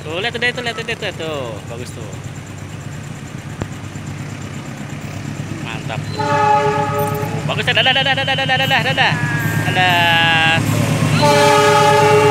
Tuh, lihat tuh, tuh. Bagus tuh. Mantap tuh. Bagus, dadah. Dadah. Tuh.